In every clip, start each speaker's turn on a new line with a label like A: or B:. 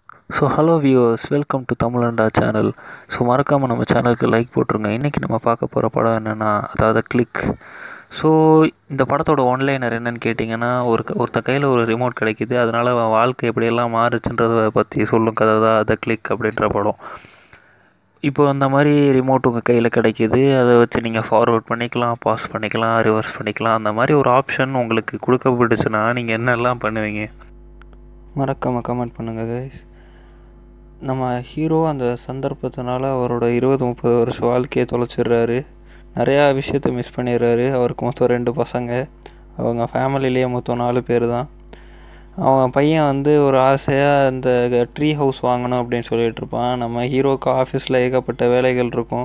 A: So hello viewers, welcome to Tamilanda channel. So மறக்காமல் நம்ம சேனலுக்கு லைக் போட்டுருங்க. இன்றைக்கி நம்ம பார்க்க போகிற படம் என்னென்னா, அதாவது கிளிக். ஸோ இந்த படத்தோட ஒன்லைனர் என்னென்னு கேட்டிங்கன்னா, ஒருத்த கையில் ஒரு ரிமோட் கிடைக்கிது, அதனால் அவன் வாழ்க்கை எப்படியெல்லாம் மாறுச்சுன்றதை பற்றி சொல்லும் கதை தான் த கிளிக் அப்படின்ற படம். இப்போ அந்த மாதிரி ரிமோட் உங்கள் கையில் கிடைக்கிது, அதை வச்சு நீங்கள் ஃபார்வர்ட் பண்ணிக்கலாம், பாஸ் பண்ணிக்கலாம், ரிவர்ஸ் பண்ணிக்கலாம். அந்த மாதிரி ஒரு ஆப்ஷன் உங்களுக்கு கொடுக்கப்பட்டுச்சுன்னா நீங்கள் என்னெல்லாம் பண்ணுவீங்க? மறக்காமல் கமெண்ட் பண்ணுங்கள் கைஸ். நம்ம ஹீரோ அந்த சந்தர்ப்பத்தினால அவரோட 20-30 வருஷம் வாழ்க்கையை தொலைச்சிடுறாரு. நிறையா விஷயத்த மிஸ் பண்ணிடுறாரு. அவருக்கு மொத்தம் 2 பசங்க. அவங்க ஃபேமிலிலேயே மொத்தம் 4 பேர் தான். அவங்க பையன் ஒரு ஆசையாக இந்த ட்ரீ ஹவுஸ் வாங்கணும் அப்படின்னு சொல்லிட்டு இருப்பான். நம்ம ஹீரோக்கு ஆஃபீஸில் ஏகப்பட்ட வேலைகள் இருக்கும்.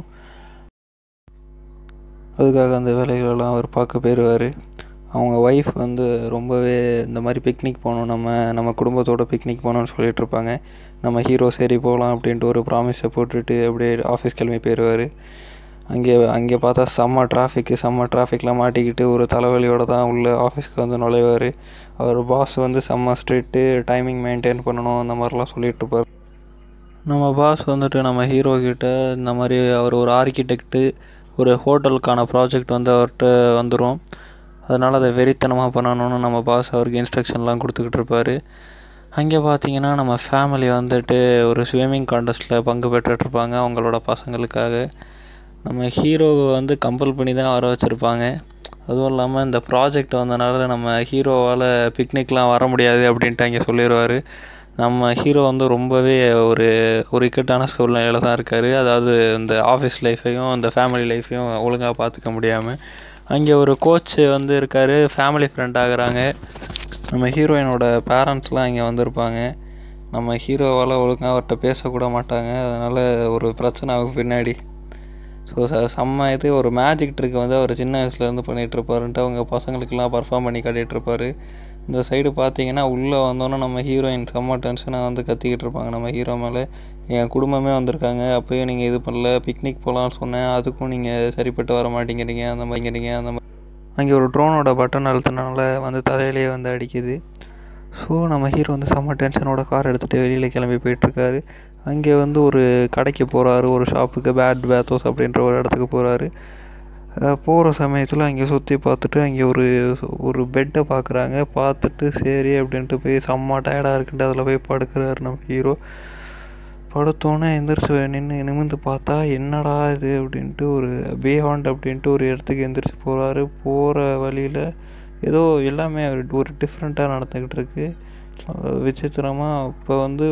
A: அதுக்காக அந்த வேலைகளெல்லாம் அவர் பார்க்க போயிடுவார். அவங்க ஒய்ஃப் ரொம்பவே இந்த மாதிரி பிக்னிக் போகணும், நம்ம குடும்பத்தோட பிக்னிக் போகணுன்னு சொல்லிட்டு இருப்பாங்க. நம்ம ஹீரோ சரி போகலாம் அப்படின்ட்டு ஒரு ப்ராமிஸை போட்டுட்டு அப்படியே ஆஃபீஸ் கிளம்பி போயிடுவார். அங்கே பார்த்தா செம்ம டிராஃபிக்கில் மாட்டிக்கிட்டு ஒரு தலைவலியோடு தான் உள்ள ஆஃபீஸ்க்கு நுழைவார். அவர் பாஸ் செம்ம ஸ்ட்ரிக்ட்டு, டைமிங் மெயின்டைன் பண்ணணும் அந்த மாதிரிலாம் சொல்லிட்டு இருப்பார். நம்ம பாஸ் நம்ம ஹீரோ கிட்ட இந்த மாதிரி அவர் ஒரு ஆர்கிடெக்ட்டு, ஒரு ஹோட்டலுக்கான ப்ராஜெக்ட் அவர்கிட்ட வந்துடும். அதனால் அதை வெறித்தனமாக பண்ணணும்னு நம்ம பாஸ் அவருக்கு இன்ஸ்ட்ரக்ஷன்லாம் கொடுத்துக்கிட்டு இருப்பார். அங்கே பார்த்தீங்கன்னா நம்ம ஃபேமிலி ஒரு ஸ்விம்மிங் கான்டெஸ்ட்டில் பங்கு பெற்றுட்ருப்பாங்க அவங்களோட பசங்களுக்காக. நம்ம ஹீரோவை கம்பல் பண்ணி தான் வர வச்சுருப்பாங்க. அதுவும் இல்லாமல் இந்த ப்ராஜெக்ட் வந்தனால நம்ம ஹீரோவால் பிக்னிக்லாம் வர முடியாது அப்படின்ட்டு அங்கே சொல்லிடுவார். நம்ம ஹீரோ ரொம்பவே ஒரு இக்கட்டான சூழ்நிலையில் தான் இருக்கார். அதாவது இந்த ஆஃபீஸ் லைஃப்பையும் இந்த ஃபேமிலி லைஃப்பையும் ஒழுங்காக பார்த்துக்க முடியாமல். அங்கே ஒரு கோச் இருக்கார், ஃபேமிலி ஃப்ரெண்ட் ஆகுறாங்க. நம்ம ஹீரோயினோட பேரண்ட்ஸ்லாம் இங்கே வந்திருப்பாங்க. நம்ம ஹீரோவால் ஒழுங்காக அவர்கிட்ட பேசக்கூட மாட்டாங்க. அதனால் ஒரு பிரச்சனை ஆகும் பின்னாடி. ஸோ செம்ம ஒரு மேஜிக் ட்ரிக் அவர் சின்ன வயசுலேருந்து பண்ணிகிட்ருப்பாருன்ட்டு அவங்க பசங்களுக்கெல்லாம் பர்ஃபார்ம் பண்ணி காட்டிகிட்ருப்பார். இந்த சைடு பார்த்தீங்கன்னா உள்ளே வந்தோன்னே நம்ம ஹீரோயின் செம்ம டென்ஷனாக கத்திக்கிட்டு இருப்பாங்க நம்ம ஹீரோ மேலே. என் குடும்பமே வந்திருக்காங்க, அப்போயும் நீங்கள் இது பண்ணல, பிக்னிக் போகலான்னு சொன்னேன், அதுக்கும் நீங்கள் சரிப்பட்டு வர மாட்டேங்கிறீங்க அந்த மாதிரி. அங்கே ஒரு ட்ரோனோட பட்டன் அழுத்தினால தலையிலேயே அடிக்குது. ஸோ நம்ம ஹீரோ செம்ம டென்ஷனோட கார் எடுத்துகிட்டு வெளியில் கிளம்பி போயிட்டுருக்காரு. அங்கே ஒரு கடைக்கு போகிறாரு, ஒரு ஷாப்புக்கு, பேத்தோஸ் அப்படின்ற ஒரு இடத்துக்கு போகிறாரு. போகிற சமயத்தில் அங்கே சுற்றி பார்த்துட்டு அங்கே ஒரு பெட்டை பார்க்குறாங்க. பார்த்துட்டு சரி அப்படின்ட்டு போய் செம்ம டயர்டாக இருக்குன்ட்டு அதில் போய் படுக்கிறாரு நம்ம ஹீரோ. படுத்தோன்னே எந்திரிச்சு நிமிர்ந்து பார்த்தா என்னடா இது அப்படின்ட்டு ஒரு பியாண்ட் அப்படின்ட்டு ஒரு இடத்துக்கு எந்திரிச்சு போகிறாரு. போகிற வழியில் ஏதோ எல்லாமே ஒரு டிஃப்ரெண்ட்டாக நடந்துக்கிட்டு இருக்கு. விசித்திரமாக இப்போ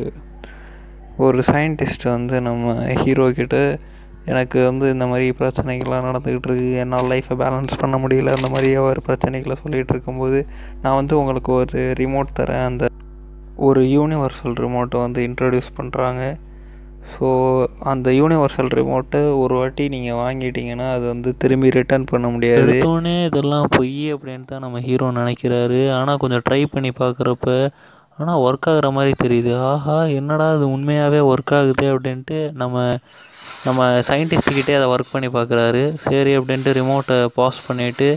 A: ஒரு சயின்டிஸ்ட் நம்ம ஹீரோ கிட்ட, எனக்கு இந்த மாதிரி பிரச்சனைகள்லாம் நடந்துக்கிட்டு இருக்குது, என்னால் லைஃப்பை பேலன்ஸ் பண்ண முடியல, அந்த மாதிரி ஒரு பிரச்சனைகளை சொல்லிகிட்டு இருக்கும்போது, நான் உங்களுக்கு ஒரு ரிமோட் தரேன், அந்த ஒரு யூனிவர்சல் ரிமோட்டை இன்ட்ரடியூஸ் பண்ணுறாங்க. ஸோ அந்த யூனிவர்சல் ரிமோட்டை ஒரு வாட்டி நீங்கள் வாங்கிட்டீங்கன்னா அது திரும்பி ரிட்டர்ன் பண்ண முடியாது. எடுத்தோடனே இதெல்லாம் பொய் அப்படின்ட்டு தான் நம்ம ஹீரோ நினைக்கிறாரு. ஆனால் கொஞ்சம் ட்ரை பண்ணி பார்க்குறப்ப ஆனால் ஒர்க் ஆகுற மாதிரி தெரியுது. ஆஹா, என்னடா இது உண்மையாகவே ஒர்க் ஆகுது அப்படின்ட்டு நம்ம சயின்டிஸ்ட்கிட்டே அதை ஒர்க் பண்ணி பார்க்குறாரு. சரி அப்படின்ட்டு ரிமோட்டை பாஸ் பண்ணிவிட்டு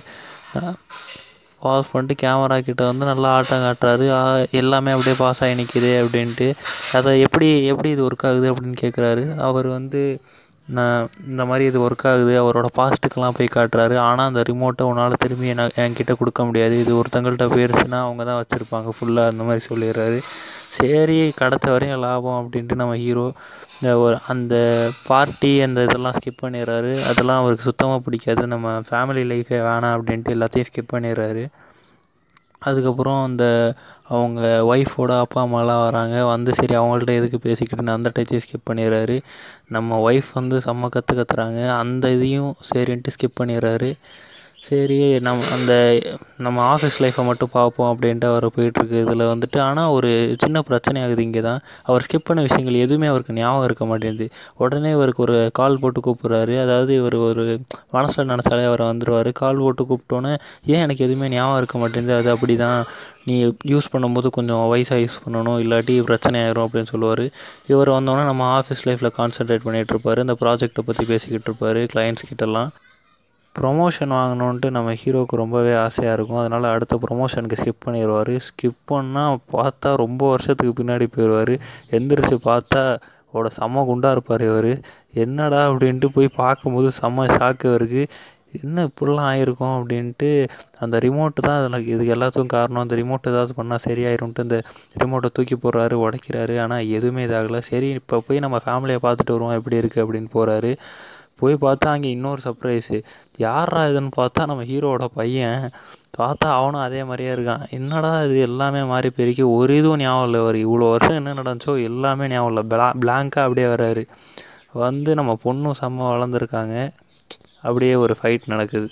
A: கேமரா கிட்ட நல்லா ஆட்டம் காட்டுறாரு. எல்லாமே அப்படியே பாஸ் ஆகி நிற்கிது அப்படின்ட்டு. அதை எப்படி இது ஒர்க் ஆகுது அப்படின்னு கேட்குறாரு. அவர் நான் இந்த மாதிரி இது ஒர்க் ஆகுது அவரோட பாஸ்ட்டுக்கெல்லாம் போய் காட்டுறாரு. ஆனால் அந்த ரிமோட்டை உன்னால் திரும்பி என்கிட்ட கொடுக்க முடியாது, இது ஒருத்தங்கள்ட்ட போயிருச்சுன்னா அவங்க தான் வச்சுருப்பாங்க ஃபுல்லாக, அந்த மாதிரி சொல்லிடுறாரு. சரி, கிடைச்ச வரையும் லாபம் அப்படின்ட்டு நம்ம ஹீரோ அந்த பார்ட்டி அந்த இதெல்லாம் ஸ்கிப் பண்ணிடுறாரு. அதெல்லாம் அவருக்கு சுத்தமாக பிடிக்காது. நம்ம ஃபேமிலி லைஃபே வேணாம் அப்படின்ட்டு எல்லாத்தையும் ஸ்கிப் பண்ணிடுறாரு. அதுக்கப்புறம் அவங்க ஒய்ஃபோட அப்பா அம்மாலாம் வராங்க. சரி அவங்கள்ட்ட எதுக்கு பேசிக்கிட்டுன்னு அந்த டச்சை ஸ்கிப் பண்ணிடுறாரு. நம்ம ஒய்ஃப் செம்ம கத்துறாங்க. அந்த இதையும் சரின்ட்டு ஸ்கிப் பண்ணிடுறாரு. சரி நம்ம ஆஃபீஸ் லைஃப்பை மட்டும் பார்ப்போம் அப்படின்ட்டு அவர் போயிட்டுருக்கு. இதில் ஆனால் ஒரு சின்ன பிரச்சனை ஆகுது இங்கே தான். அவர் ஸ்கிப் பண்ண விஷயங்கள் எதுவுமே அவருக்கு ஞாபகம் இருக்க மாட்டேங்குது. உடனே இவருக்கு ஒரு கால் போட்டு கூப்பிட்றாரு. அதாவது இவர் ஒரு மனசில் நினச்சாலே அவர் வந்துடுவார். கால் போட்டு கூப்பிட்டோன்னே, ஏன் எனக்கு எதுவுமே ஞாபகம் இருக்க மாட்டேங்குது, அது அப்படி தான், நீ யூஸ் பண்ணும்போது கொஞ்சம் வயசாக யூஸ் பண்ணணும், இல்லாட்டி பிரச்சனை ஆயிரும் அப்படின்னு சொல்லுவார். இவர் வந்தோன்னே நம்ம ஆஃபீஸ் லைஃப்பில் கான்சென்ட்ரேட் பண்ணிகிட்ருப்பார். இந்த ப்ராஜெக்டை பற்றி பேசிக்கிட்டு இருப்பார் கிளைண்ட்ஸ் கிட்டலாம். ப்ரொமோஷன் வாங்கணுன்ட்டு நம்ம ஹீரோவுக்கு ரொம்பவே ஆசையாக இருக்கும். அதனால் அடுத்த ப்ரொமோஷனுக்கு ஸ்கிப் பண்ணிடுவார். ஸ்கிப் பண்ணால் பார்த்தா ரொம்ப வருஷத்துக்கு பின்னாடி போயிடுவார். எந்திரிச்சு பார்த்தா செம்ம குண்டாக இருப்பார் இவர். என்னடா அப்படின்ட்டு போய் பார்க்கும்போது செம்ம ஷாக்கு இவருக்கு. என்ன இப்படிலாம் ஆயிருக்கும் அப்படின்ட்டு அந்த ரிமோட்டு தான் இதுக்கு எல்லாத்துக்கும் காரணம். அந்த ரிமோட் ஏதாவது பண்ணால் சரியாயிரும்ன்ட்டு இந்த ரிமோட்டை தூக்கி போடுறாரு, உடைக்கிறாரு. ஆனால் எதுவுமே இதாகலை. சரி இப்போ போய் நம்ம ஃபேமிலியை பார்த்துட்டு வருவோம் எப்படி இருக்குது அப்படின்னு போகிறாரு. போய் பார்த்தா அங்கே இன்னொரு சர்ப்ரைஸு. யாரா இதுன்னு பார்த்தா நம்ம ஹீரோவோட பையன். பார்த்தா அவனும் அதே மாதிரியே இருக்கான். என்னடா இது எல்லாமே மாறி போயிருக்கு. ஒரு இதுவும் ஞாபகம் இல்லை. ஒரு இவ்வளோ வருஷம் என்ன நடந்துச்சோ எல்லாமே ஞாபகம் இல்லை. பிளாங்காக அப்படியே வர்றாரு. வந்து நம்ம பொண்ணும் செம்ம வளர்ந்துருக்காங்க. அப்படியே ஒரு ஃபைட் நடக்குது.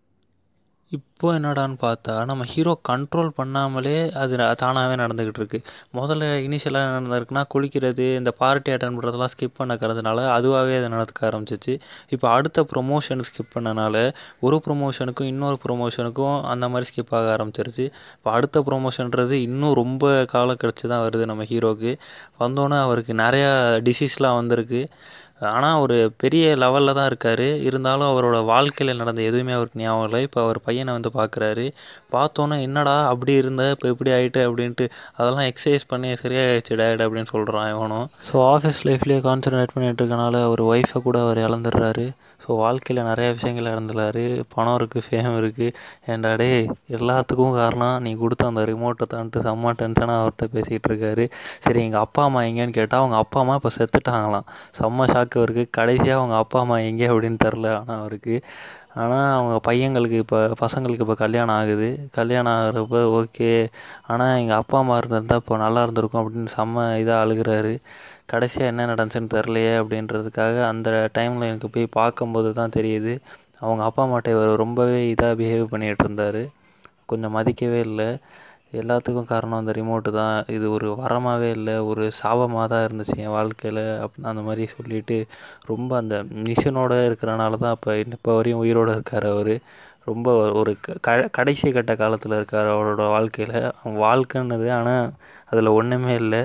A: இப்போ என்னடான்னு பார்த்தா நம்ம ஹீரோ கண்ட்ரோல் பண்ணாமலே அது தானாகவே நடந்துக்கிட்டு இருக்கு. முதல்ல இனிஷியலாக என்ன நடந்திருக்குன்னா, குளிக்கிறது, இந்த பார்ட்டி அட்டன் பண்ணுறதெல்லாம் ஸ்கிப் பண்ணக்கிறதுனால அதுவாகவே அது நடக்க ஆரம்பிச்சிச்சு. இப்போ அடுத்த ப்ரொமோஷன் ஸ்கிப் பண்ணனால ஒரு ப்ரொமோஷனுக்கும் இன்னொரு ப்ரொமோஷனுக்கும் அந்த மாதிரி ஸ்கிப் ஆக ஆரம்பிச்சிருச்சு. இப்போ அடுத்த ப்ரொமோஷன்றது இன்னும் ரொம்ப காலம் கழிச்சு தான் வருது நம்ம ஹீரோவுக்கு. வந்தோன்னே அவருக்கு நிறையா டிசீஸ்லாம் வந்திருக்கு. ஆனால் ஒரு பெரிய லெவலில் தான் இருக்கார். இருந்தாலும் அவரோட வாழ்க்கையில் நடந்த எதுவுமே அவருக்கு ஞாபகம் இல்லை. இப்போ அவர் பையனை வந்து பார்க்குறாரு. பார்த்தோன்னே என்னடா அப்படி இருந்த இப்போ இப்படி ஆகிட்டு அப்படின்ட்டு, அதெல்லாம் எக்ஸசைஸ் பண்ணி சரியாயிடுச்சு டேட் அப்படின்னு சொல்கிறான் இவனும். ஸோ ஆஃபீஸ் லைஃப்லேயே கான்சன்ட்ரேட் பண்ணிகிட்டு இருக்கனால அவர் ஒய்ஃபை கூட அவர் இழந்துடுறாரு. ஸோ வாழ்க்கையில் நிறைய விஷயங்கள் இழந்துடுறாரு. பணம் இருக்குது, ஃபேம் இருக்குது. ஏன்டா டேய் எல்லாத்துக்கும் காரணம் நீ கொடுத்த அந்த ரிமோட்டை தான்ட்டு செம்ம டென்ஷனாக அவர்கிட்ட பேசிகிட்டு இருக்காரு. சரி எங்கள் அப்பா அம்மா எங்கேன்னு கேட்டால் அவங்க அப்பா அம்மா இப்போ செத்துட்டாங்களாம். செம்ம ஷாக்கு அவருக்கு. கடைசியாக அவங்க அப்பா அம்மா எங்கே அப்படின்னு தெரில ஆனால் அவருக்கு. ஆனால் அவங்க பசங்களுக்கு இப்போ கல்யாணம் ஆகுது. கல்யாணம் ஆகிறப்ப ஓகே. ஆனால் எங்கள் அப்பா அம்மா இருந்திருந்தால் இப்போ நல்லா இருந்திருக்கும் அப்படின்னு செம்ம இதாக அழுகிறாரு. கடைசியாக என்ன நடந்துச்சுன்னு தெரிலையே அப்படின்றதுக்காக அந்த டைமில் எனக்கு போய் பார்க்கும்போது தான் தெரியுது, அவங்க அப்பா அம்மாட்ட இவர் ரொம்பவே இதாக பிஹேவ் பண்ணிகிட்டு இருந்தார். கொஞ்சம் மதிக்கவே இல்லை. எல்லாத்துக்கும் காரணம் அந்த ரிமோட்டு தான். இது ஒரு வரமாகவே இல்லை, ஒரு சாபமாக தான் இருந்துச்சு என் வாழ்க்கையில் அந்த மாதிரி சொல்லிவிட்டு ரொம்ப அந்த மிஷினோடு இருக்கிறனால தான் இப்போ வரையும் உயிரோடு இருக்கார் அவர். ரொம்ப ஒரு கடைசி கட்ட காலத்தில் இருக்கார் அவரோட வாழ்க்கையில். வாழ்க்கைன்னுது ஆனால் அதில் ஒன்றுமே இல்லை.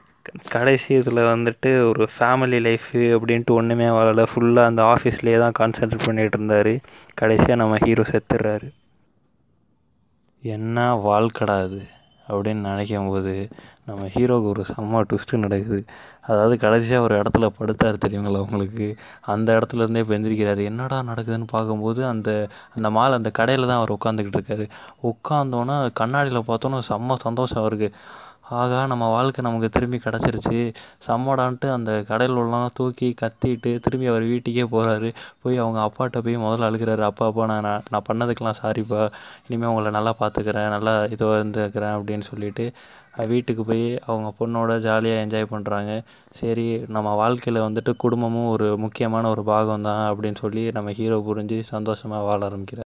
A: கடைசி இதில் வந்துட்டு ஒரு ஃபேமிலி லைஃபு அப்படின்ட்டு ஒன்றுமே வாழலை. ஃபுல்லாக அந்த ஆஃபீஸ்லேயே தான் கான்சன்ட்ரேட் பண்ணிகிட்டு இருந்தார். கடைசியாக நம்ம ஹீரோ செத்துடுறாரு. என்ன வாழ்க்கடா அது அப்படின்னு நினைக்கும் போது நம்ம ஹீரோவுக்கு ஒரு செம்ம ட்விஸ்ட்டு நடக்குது. அதாவது கடைசியாக ஒரு இடத்துல படுத்தார் தெரியுங்களா உங்களுக்கு. அந்த இடத்துலேருந்தே இப்போ எந்திரிக்கிறாரு. என்னடா நடக்குதுன்னு பார்க்கும்போது அந்த கடையில் தான் அவர் உட்காந்துக்கிட்டு இருக்காரு. உட்காந்தோன்னே கண்ணாடியில் பார்த்தோன்னே செம்ம சந்தோஷம் அவருக்கு. ஆகா நம்ம வாழ்க்கை நமக்கு திரும்பி கிடச்சிருச்சு செம்மடான்ட்டு அந்த கடையில் உள்ளலாம் தூக்கி கத்திட்டு திரும்பி அவர் வீட்டுக்கே போகிறாரு. போய் அவங்க அப்பாட்ட போய் முதல்ல அழுகிறாரு. அப்பா நான் பண்ணதுக்கெலாம் சாரிப்பா, இனிமேல் உங்களை நல்லா பார்த்துக்கிறேன், நல்லா இதோ இருந்துக்கிறேன் அப்படின்னு சொல்லிட்டு வீட்டுக்கு போய் அவங்க பொண்ணோட ஜாலியாக என்ஜாய் பண்ணுறாங்க. சரி நம்ம வாழ்க்கையில் வந்துட்டு குடும்பமும் ஒரு முக்கியமான ஒரு பாகம் தான் அப்படின்னு சொல்லி நம்ம ஹீரோ புரிஞ்சு சந்தோஷமாக வாழ ஆரம்பிக்கிறார்.